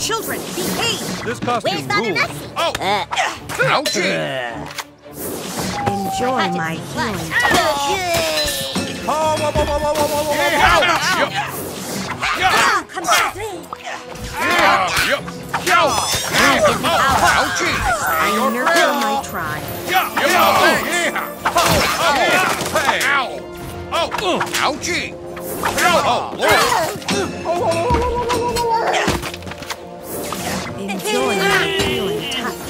children, behave! This costume rules. Oh! Ouchie! Enjoy my healing. Oh, whoa, whoa, whoa, whoa, whoa, whoa, whoa. Come back. Ouchie! I nurture my tribe. Ouchie! Oh, Enjoy my healing touch.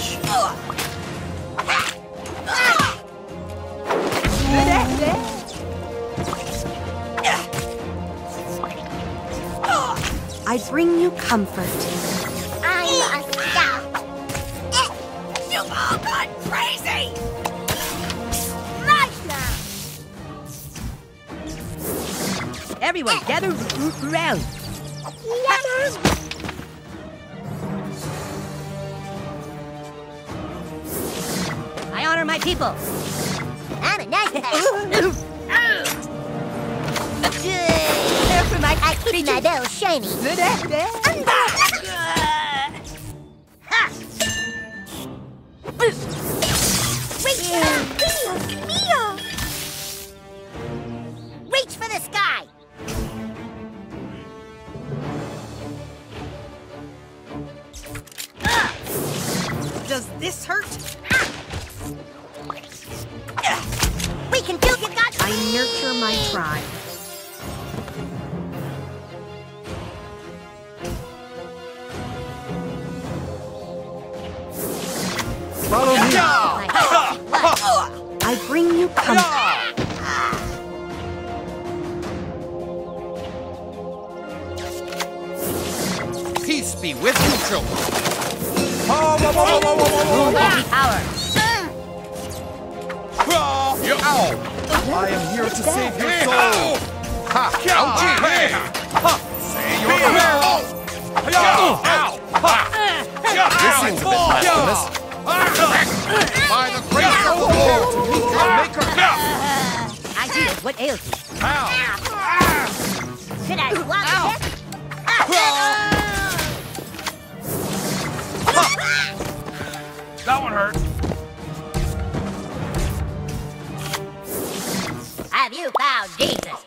I bring you comfort. I'm a scout. You've all gone crazy! Right now! Everyone, gather round. I honor my people. I'm a nice guy. There for my I keep my bell shiny. Reach for the sky. Does this hurt? We can do you got. I nurture my tribe. Follow me. I bring you comfort. peace be with you, children. Oh, whoa, whoa, whoa, whoa, whoa, whoa. Power. I am here to save your soul. Ouchie! Say your prayers. This seems a bit blasphemous. By the grace of the Lord to meet your maker. I do. What ails you? Should I swap it? That one hurt. Have you found Jesus?